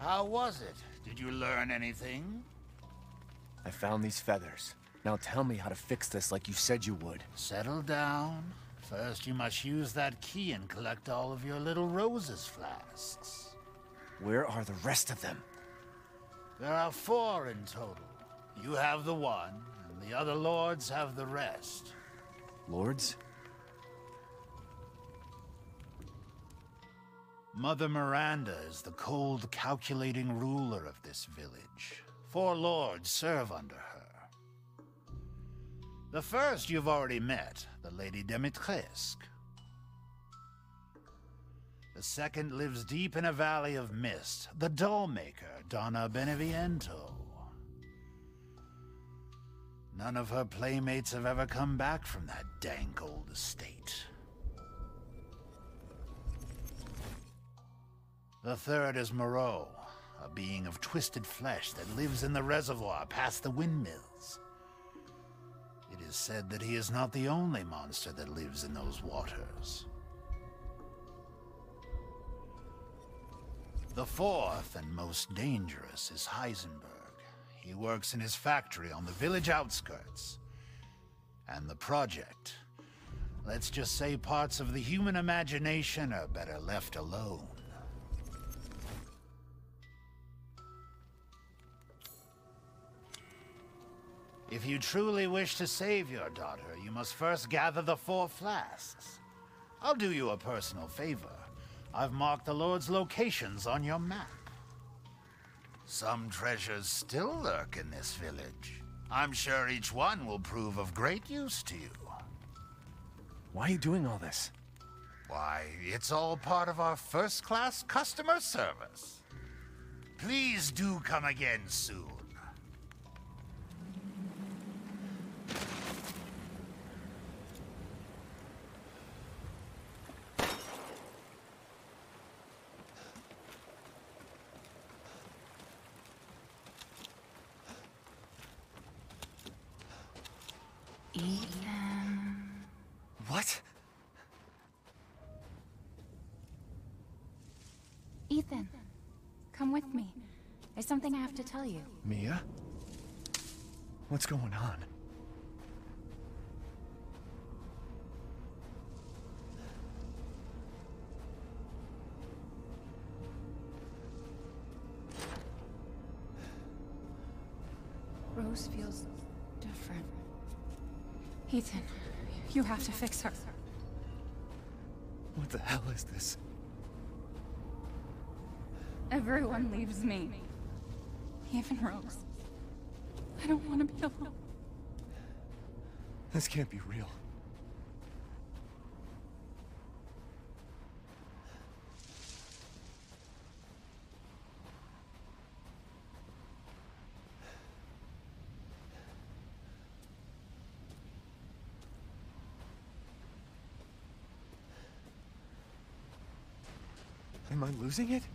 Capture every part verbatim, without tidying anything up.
How was it? Did you learn anything? I found these feathers. Now tell me how to fix this like you said you would. Settle down. First, you must use that key and collect all of your little roses flasks. Where are the rest of them? There are four in total. You have the one, and the other lords have the rest. Lords? Mother Miranda is the cold, calculating ruler of this village. Four lords serve under her. The first you've already met, the Lady Dimitrescu. The second lives deep in a valley of mist, the doll-maker, Donna Beneviento. None of her playmates have ever come back from that dank old estate. The third is Moreau, a being of twisted flesh that lives in the reservoir past the windmills. It is said that he is not the only monster that lives in those waters. The fourth and most dangerous is Heisenberg. He works in his factory on the village outskirts. And the project. Let's just say parts of the human imagination are better left alone. If you truly wish to save your daughter, you must first gather the four flasks. I'll do you a personal favor. I've marked the Lord's locations on your map. Some treasures still lurk in this village. I'm sure each one will prove of great use to you. Why are you doing all this? Why, it's all part of our first-class customer service. Please do come again soon. Ethan... What? Ethan, come with me. There's something I have to tell you. Mia? What's going on? Rose feels different. Ethan, you have to fix her. What the hell is this? Everyone leaves me. Even Rose. I don't want to be alone. This can't be real. Am I losing it?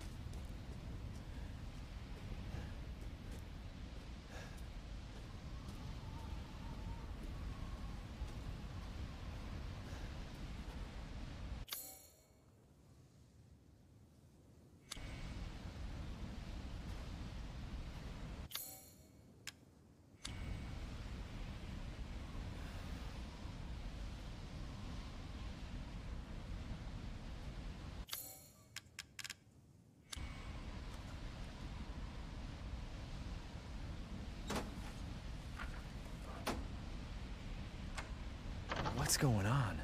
What's going on?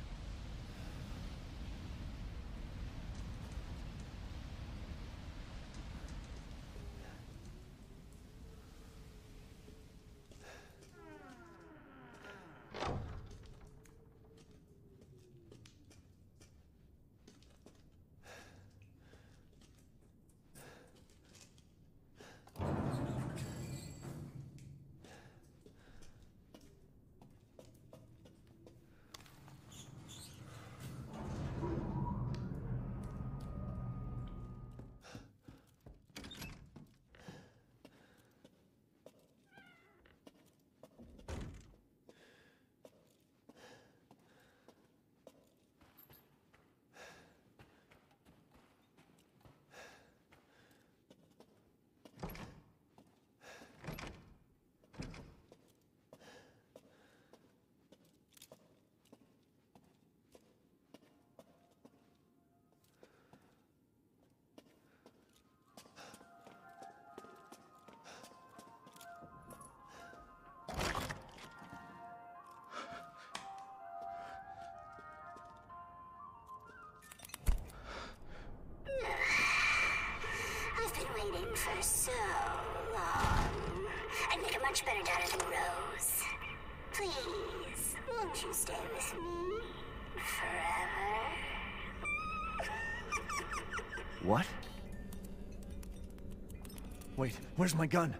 Won't you stay with me forever? What? Wait, where's my gun?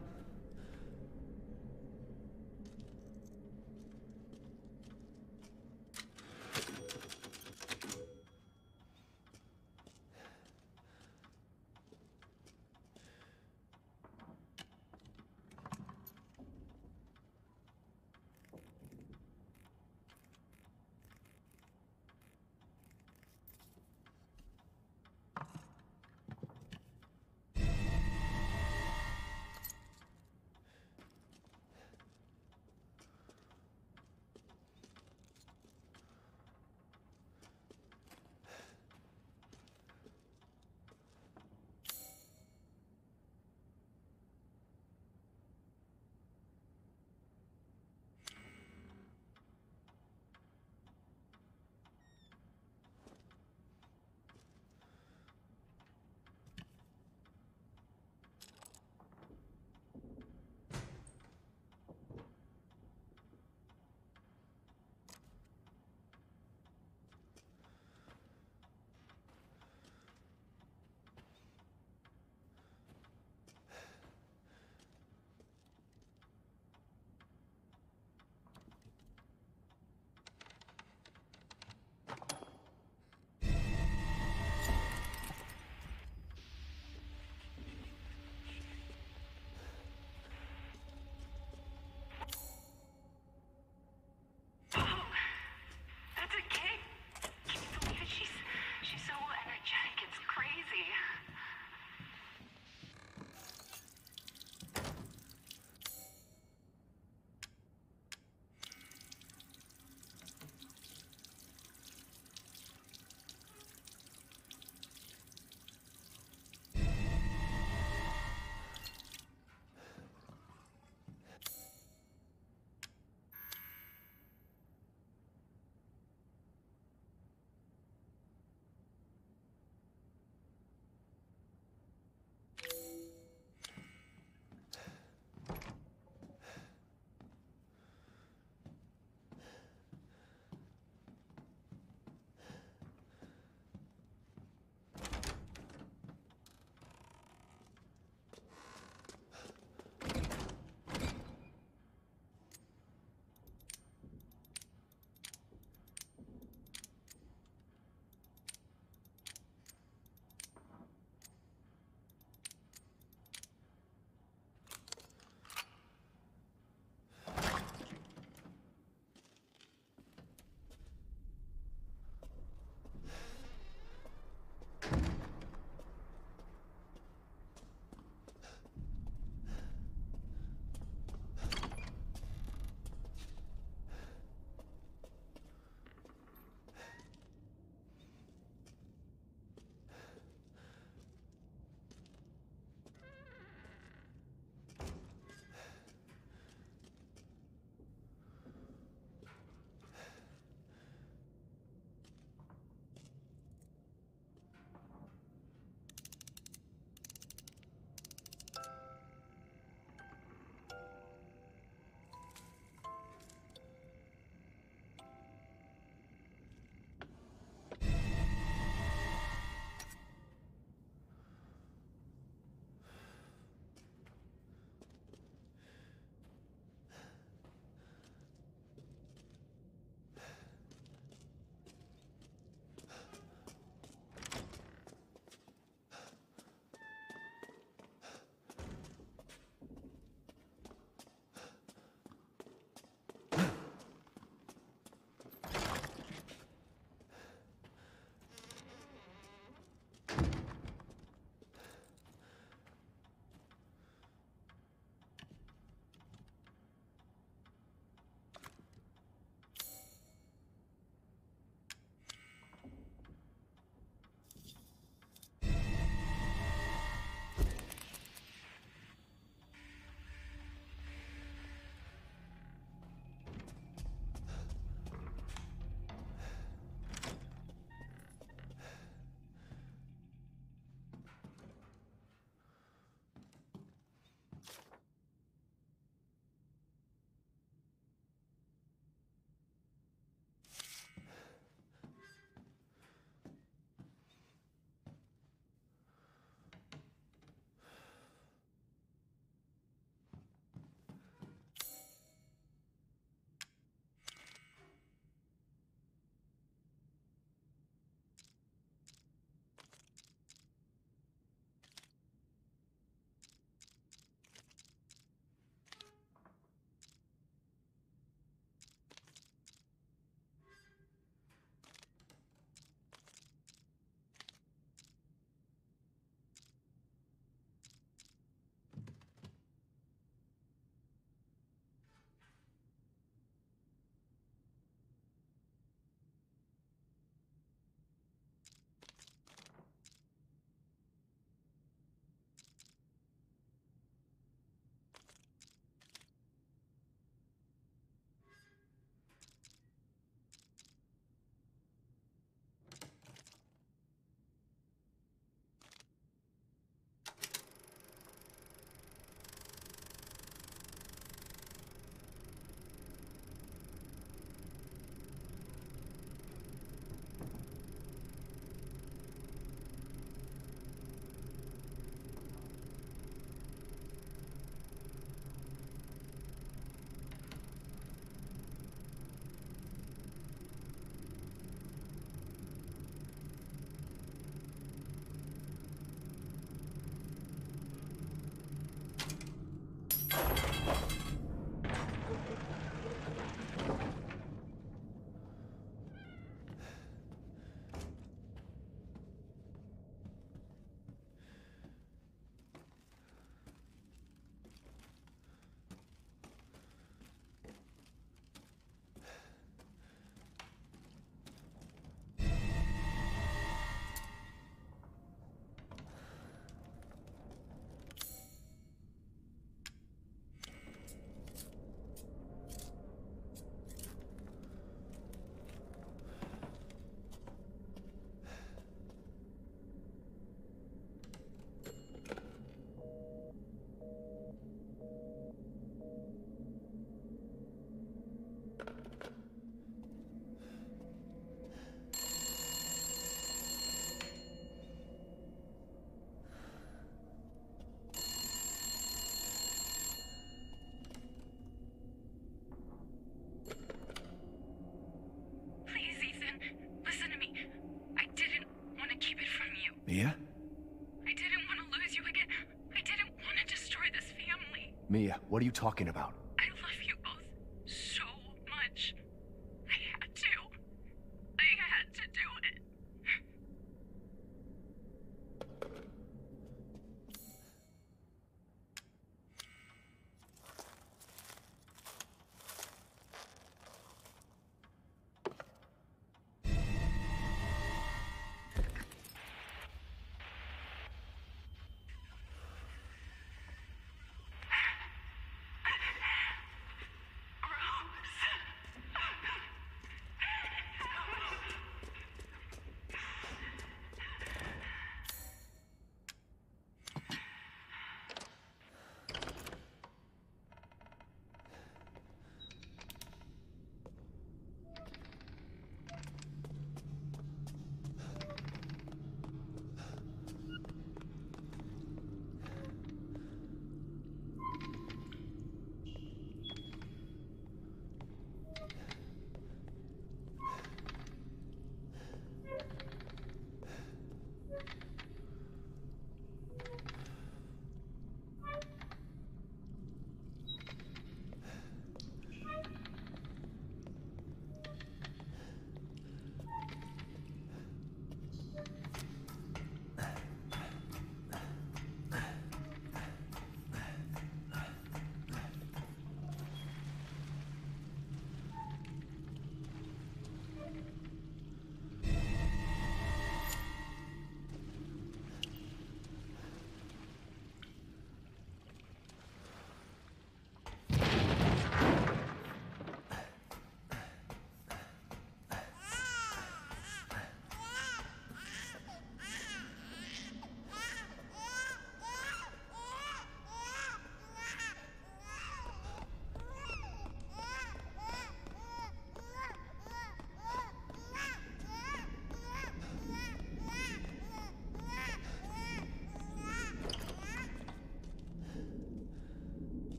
Mia, what are you talking about?